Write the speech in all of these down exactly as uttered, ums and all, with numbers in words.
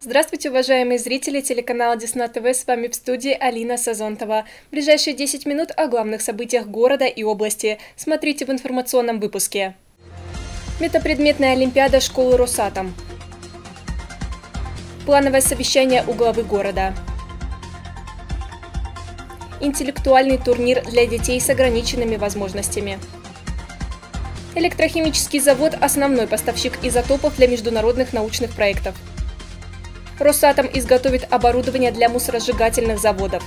Здравствуйте, уважаемые зрители телеканала Десна ТВ, с вами в студии Алина Сазонтова. В ближайшие десять минут о главных событиях города и области смотрите в информационном выпуске. Метапредметная олимпиада школы Росатом. Плановое совещание у главы города. Интеллектуальный турнир для детей с ограниченными возможностями. Электрохимический завод – основной поставщик изотопов для международных научных проектов. Росатом изготовит оборудование для мусоросжигательных заводов.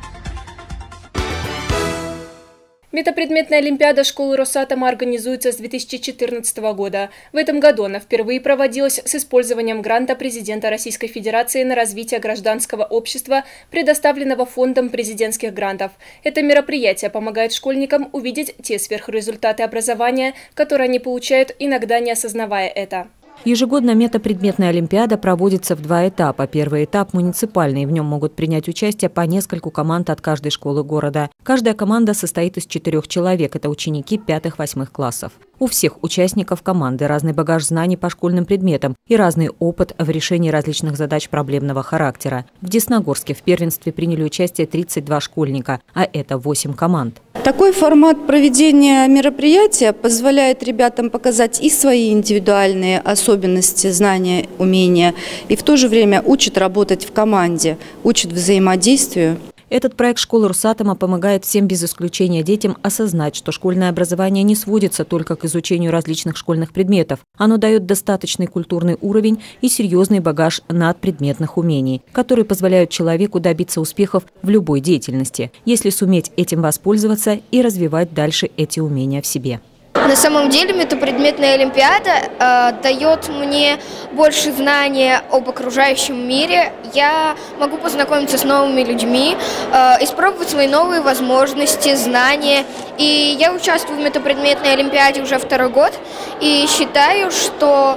Метапредметная олимпиада школы Росатома организуется с две тысячи четырнадцатого года. В этом году она впервые проводилась с использованием гранта президента Российской Федерации на развитие гражданского общества, предоставленного Фондом президентских грантов. Это мероприятие помогает школьникам увидеть те сверхрезультаты образования, которые они получают, иногда не осознавая это. Ежегодно метапредметная олимпиада проводится в два этапа. Первый этап – муниципальный. В нем могут принять участие по нескольку команд от каждой школы города. Каждая команда состоит из четырех человек. Это ученики пятых-восьмых классов. У всех участников команды разный багаж знаний по школьным предметам и разный опыт в решении различных задач проблемного характера. В Десногорске в первенстве приняли участие тридцать два школьника, а это восемь команд. Такой формат проведения мероприятия позволяет ребятам показать и свои индивидуальные особенности, знания, умения, и в то же время учит работать в команде, учит взаимодействию. Этот проект школы Росатома помогает всем без исключения детям осознать, что школьное образование не сводится только к изучению различных школьных предметов. Оно дает достаточный культурный уровень и серьезный багаж надпредметных умений, которые позволяют человеку добиться успехов в любой деятельности, если суметь этим воспользоваться и развивать дальше эти умения в себе. На самом деле метапредметная олимпиада э, дает мне больше знания об окружающем мире. Я могу познакомиться с новыми людьми, э, испробовать свои новые возможности, знания. И я участвую в метапредметной олимпиаде уже второй год и считаю, что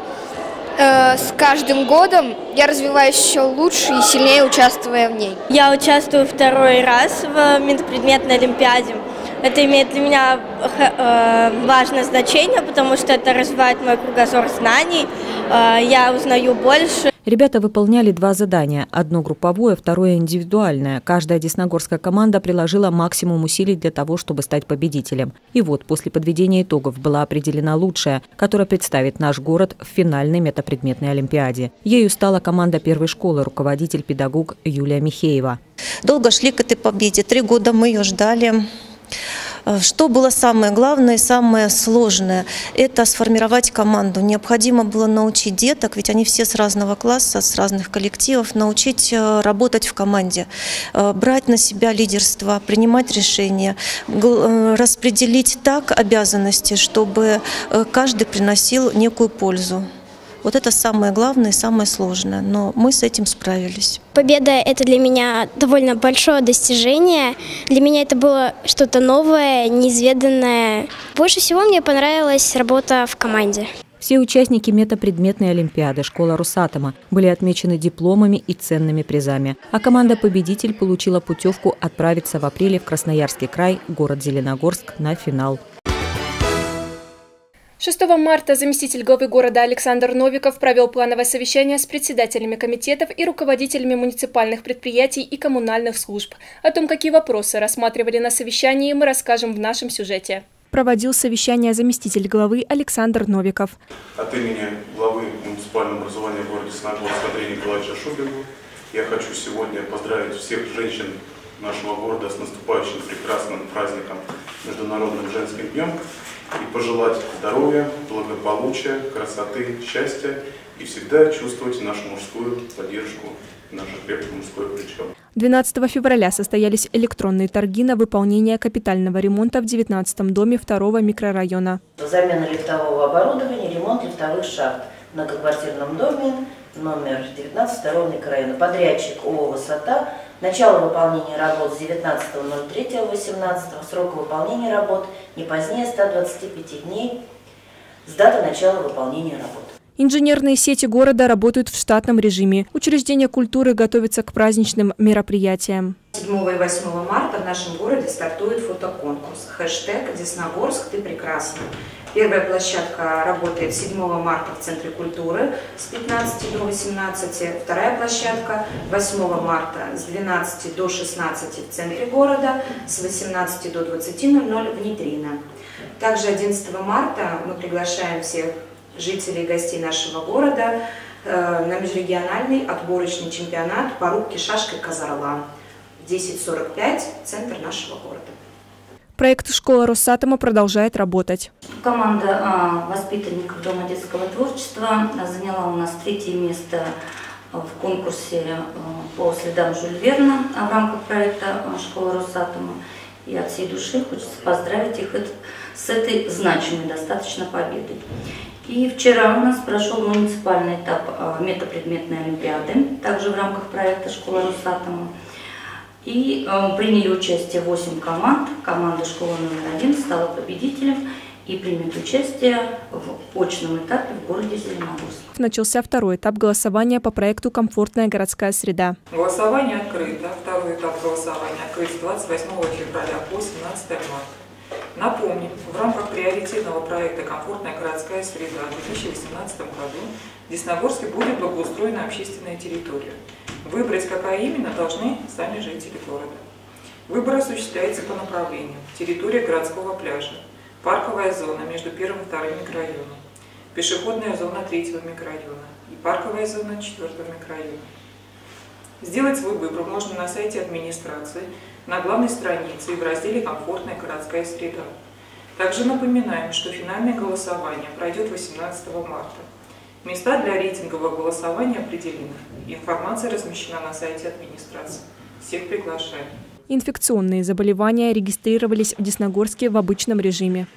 э, с каждым годом я развиваюсь еще лучше и сильнее, участвуя в ней. Я участвую второй раз в метапредметной олимпиаде. Это имеет для меня э, важное значение, потому что это развивает мой кругозор знаний, э, я узнаю больше. Ребята выполняли два задания. Одно групповое, второе индивидуальное. Каждая десногорская команда приложила максимум усилий для того, чтобы стать победителем. И вот после подведения итогов была определена лучшая, которая представит наш город в финальной метапредметной олимпиаде. Ею стала команда первой школы, руководитель-педагог Юлия Михеева. Долго шли к этой победе. Три года мы ее ждали. Что было самое главное и самое сложное? Это сформировать команду. Необходимо было научить деток, ведь они все с разного класса, с разных коллективов, научить работать в команде, брать на себя лидерство, принимать решения, распределить так обязанности, чтобы каждый приносил некую пользу. Вот это самое главное и самое сложное, но мы с этим справились. Победа – это для меня довольно большое достижение. Для меня это было что-то новое, неизведанное. Больше всего мне понравилась работа в команде. Все участники метапредметной олимпиады школы Росатома были отмечены дипломами и ценными призами. А команда-победитель получила путевку отправиться в апреле в Красноярский край, город Зеленогорск, на финал. шестого марта заместитель главы города Александр Новиков провел плановое совещание с председателями комитетов и руководителями муниципальных предприятий и коммунальных служб. О том, какие вопросы рассматривали на совещании, мы расскажем в нашем сюжете. Проводил совещание заместитель главы Александр Новиков. От имени главы муниципального образования в городе Десногорск Андрея Николаевича Шубина я хочу сегодня поздравить всех женщин нашего города с наступающим прекрасным праздником Международным женским днем и пожелать здоровья, благополучия, красоты, счастья и всегда чувствовать нашу мужскую поддержку, наше крепкое мужское плечо. двенадцатого февраля состоялись электронные торги на выполнение капитального ремонта в девятнадцатом доме второго микрорайона. Замена лифтового оборудования, ремонт лифтовых шахт в многоквартирном доме номер девятнадцать второго микрорайона. Подрядчик ООО «Высота». Начало выполнения работ с девятнадцатого ноль третьего восемнадцатого. Срок выполнения работ не позднее ста двадцати пяти дней с даты начала выполнения работ. Инженерные сети города работают в штатном режиме. Учреждения культуры готовятся к праздничным мероприятиям. седьмого и восьмого марта в нашем городе стартует фотоконкурс. Хэштег «Десногорск, ты прекрасна». Первая площадка работает седьмого марта в Центре культуры с пятнадцати до восемнадцати. Вторая площадка восьмого марта с двенадцати до шестнадцати в центре города, с восемнадцати до двадцати ноль-ноль в Нитрино. Также одиннадцатого марта мы приглашаем всех жителей и гостей нашего города на межрегиональный отборочный чемпионат по рубке шашкой «Казарла». В десять сорок пять центр нашего города. Проект «Школа Росатома» продолжает работать. Команда а, воспитанников Дома детского творчества заняла у нас третье место в конкурсе а, по следам Жюль Верна в рамках проекта «Школа Росатома». И от всей души хочется поздравить их с этой значимой достаточно победой. И вчера у нас прошел муниципальный этап метапредметной олимпиады, также в рамках проекта «Школа Росатома». И э, приняли участие восемь команд. Команда школы номер один стала победителем и примет участие в очном этапе в городе Зеленогорск. Начался второй этап голосования по проекту «Комфортная городская среда». Голосование открыто. Второй этап голосования открыт с двадцать восьмого февраля по семнадцатое марта. Напомним, в рамках приоритетного проекта «Комфортная городская среда» в две тысячи восемнадцатом году в Десногорске будет благоустроена общественная территория. Выбрать, какая именно, должны сами жители города. Выбор осуществляется по направлениям: территория городского пляжа, парковая зона между первым и вторым микрорайоном, пешеходная зона третьего микрорайона и парковая зона четвертого микрорайона. Сделать свой выбор можно на сайте администрации, на главной странице и в разделе «Комфортная городская среда». Также напоминаем, что финальное голосование пройдет восемнадцатого марта. Места для рейтингового голосования определены. Информация размещена на сайте администрации. Всех приглашаем. Инфекционные заболевания регистрировались в Десногорске в обычном режиме.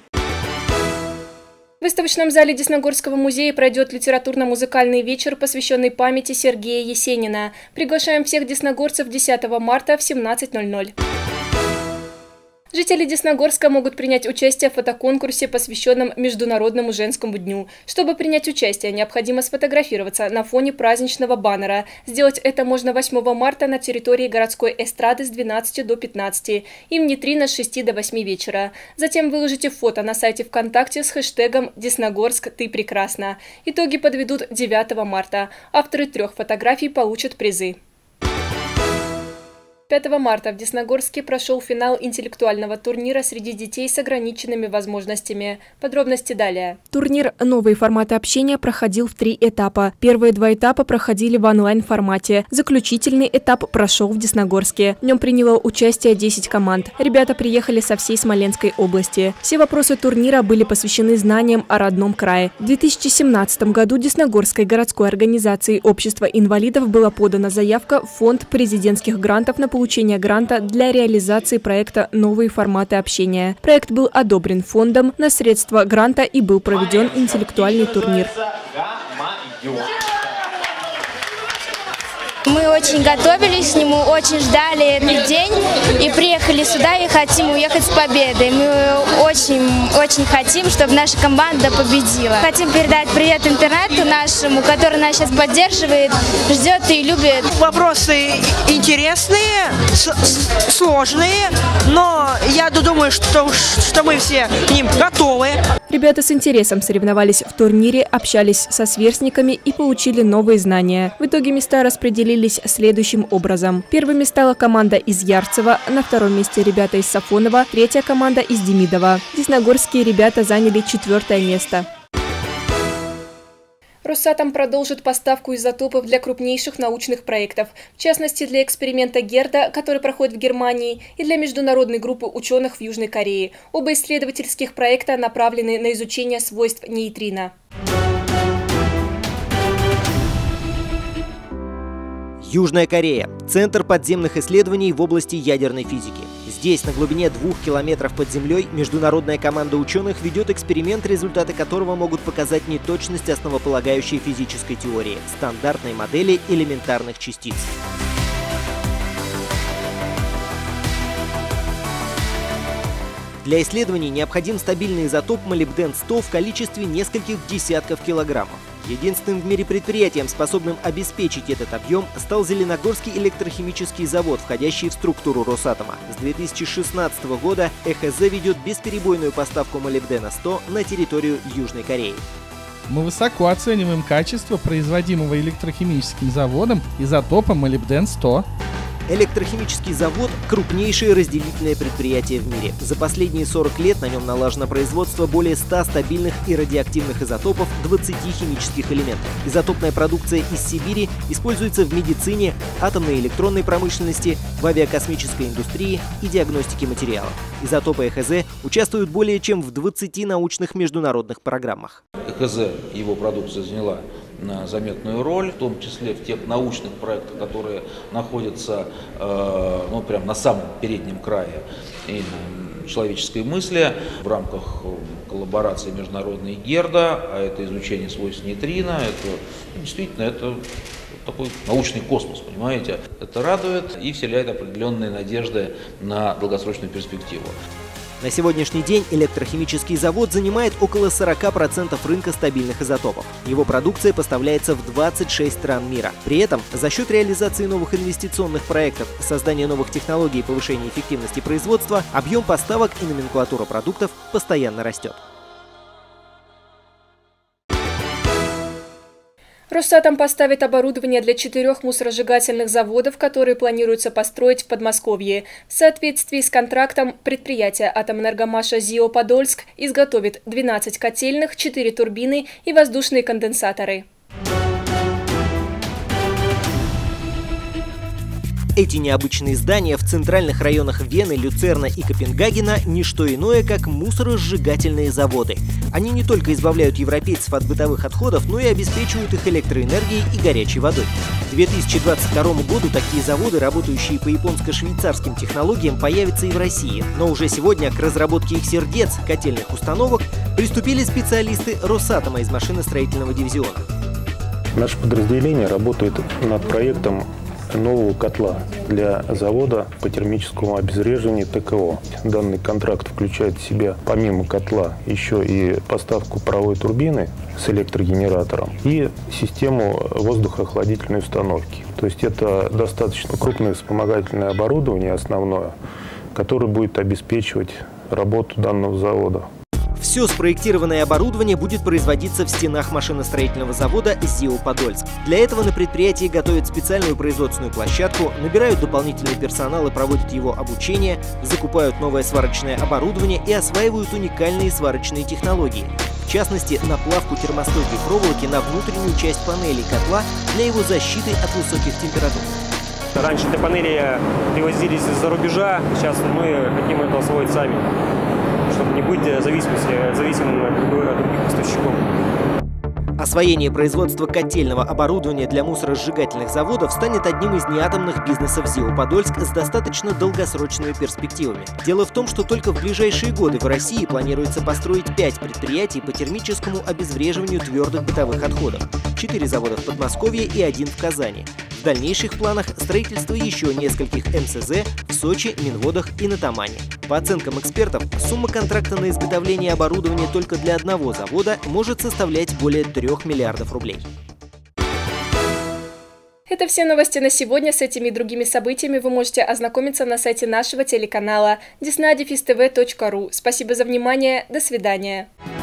В выставочном зале Десногорского музея пройдет литературно-музыкальный вечер, посвященный памяти Сергея Есенина. Приглашаем всех десногорцев десятого марта в семнадцать ноль-ноль. Жители Десногорска могут принять участие в фотоконкурсе, посвященном Международному женскому дню. Чтобы принять участие, необходимо сфотографироваться на фоне праздничного баннера. Сделать это можно восьмого марта на территории городской эстрады с двенадцати до пятнадцати и в Нитрино с шести до восьми вечера. Затем выложите фото на сайте ВКонтакте с хэштегом «Десногорск, ты прекрасна». Итоги подведут девятого марта. Авторы трех фотографий получат призы. пятого марта в Десногорске прошел финал интеллектуального турнира среди детей с ограниченными возможностями. Подробности далее. Турнир «Новые форматы общения» проходил в три этапа. Первые два этапа проходили в онлайн-формате. Заключительный этап прошел в Десногорске. В нем приняло участие десять команд. Ребята приехали со всей Смоленской области. Все вопросы турнира были посвящены знаниям о родном крае. В две тысячи семнадцатом году Десногорской городской организацией Общества инвалидов была подана заявка в фонд президентских грантов на получение получения гранта для реализации проекта «Новые форматы общения». Проект был одобрен фондом на средства гранта и был проведен интеллектуальный турнир. Мы очень готовились к нему, очень ждали этот день и приехали сюда и хотим уехать с победой. Мы очень, очень хотим, чтобы наша команда победила. Хотим передать привет интернету нашему, который нас сейчас поддерживает, ждет и любит. Вопросы интересные, сложные, но я думаю, что, что мы все к ним готовы. Ребята с интересом соревновались в турнире, общались со сверстниками и получили новые знания. В итоге места распределились следующим образом. Первыми стала команда из Ярцева, на втором месте ребята из Сафонова, третья команда из Демидова. Десногорские ребята заняли четвертое место. Росатом продолжит поставку изотопов для крупнейших научных проектов, в частности для эксперимента Герда, который проходит в Германии, и для международной группы ученых в Южной Корее. Оба исследовательских проекта направлены на изучение свойств нейтрино. Южная Корея – центр подземных исследований в области ядерной физики. Здесь, на глубине двух километров под землей, международная команда ученых ведет эксперимент, результаты которого могут показать неточность основополагающей физической теории – стандартной модели элементарных частиц. Для исследований необходим стабильный изотоп молибден сто в количестве нескольких десятков килограммов. Единственным в мире предприятием, способным обеспечить этот объем, стал Зеленогорский электрохимический завод, входящий в структуру Росатома. С две тысячи шестнадцатого года э ха зэ ведет бесперебойную поставку молибдена сто на территорию Южной Кореи. Мы высоко оцениваем качество производимого электрохимическим заводом изотопа молибден сто. Электрохимический завод – крупнейшее разделительное предприятие в мире. За последние сорок лет на нем налажено производство более ста стабильных и радиоактивных изотопов двадцати химических элементов. Изотопная продукция из Сибири используется в медицине, атомной и электронной промышленности, в авиакосмической индустрии и диагностике материалов. Изотопы э ха зэ участвуют более чем в двадцати научных международных программах. э ха зэ, его продукция заняла заметную роль, в том числе в тех научных проектах, которые находятся э, ну, прямо на самом переднем крае и, человеческой мысли в рамках коллаборации международной ГЕРДа, а это изучение свойств нейтрино, это действительно это такой научный космос, понимаете. Это радует и вселяет определенные надежды на долгосрочную перспективу. На сегодняшний день электрохимический завод занимает около сорока процентов рынка стабильных изотопов. Его продукция поставляется в двадцать шесть стран мира. При этом за счет реализации новых инвестиционных проектов, создания новых технологий и повышения эффективности производства, объем поставок и номенклатура продуктов постоянно растет. Росатом поставит оборудование для четырех мусоросжигательных заводов, которые планируется построить в Подмосковье. В соответствии с контрактом предприятие «Атомэнергомаша» ЗИО «Подольск» изготовит двенадцать котельных, четыре турбины и воздушные конденсаторы. Эти необычные здания в центральных районах Вены, Люцерна и Копенгагена – не что иное, как мусоросжигательные заводы. Они не только избавляют европейцев от бытовых отходов, но и обеспечивают их электроэнергией и горячей водой. К две тысячи двадцать второму году такие заводы, работающие по японско-швейцарским технологиям, появятся и в России. Но уже сегодня к разработке их сердец, котельных установок, приступили специалисты Росатома из машиностроительного дивизиона. Наше подразделение работает над проектом нового котла для завода по термическому обезвреживанию тэ ка о. Данный контракт включает в себя помимо котла еще и поставку паровой турбины с электрогенератором и систему воздухоохладительной установки. То есть это достаточно крупное вспомогательное оборудование основное, которое будет обеспечивать работу данного завода. Все спроектированное оборудование будет производиться в стенах машиностроительного завода ЗИО «Подольск». Для этого на предприятии готовят специальную производственную площадку, набирают дополнительный персонал и проводят его обучение, закупают новое сварочное оборудование и осваивают уникальные сварочные технологии. В частности, наплавку термостойкой проволоки на внутреннюю часть панелей котла для его защиты от высоких температур. Раньше эти панели привозились из-за рубежа, сейчас мы хотим это освоить сами, чтобы не быть зависимости, зависимым от других поставщиков. Освоение производства котельного оборудования для мусоросжигательных заводов станет одним из неатомных бизнесов ЗИО «Подольск» с достаточно долгосрочными перспективами. Дело в том, что только в ближайшие годы в России планируется построить пять предприятий по термическому обезвреживанию твердых бытовых отходов, четыре завода в Подмосковье и один в Казани. В дальнейших планах строительство еще нескольких эм эс зэ в Сочи, Минводах и на Тамане. По оценкам экспертов, сумма контракта на изготовление оборудования только для одного завода может составлять более трёх миллиардов рублей. Это все новости на сегодня. С этими и другими событиями вы можете ознакомиться на сайте нашего телеканала десна дефис тэ вэ точка ру. Спасибо за внимание. До свидания.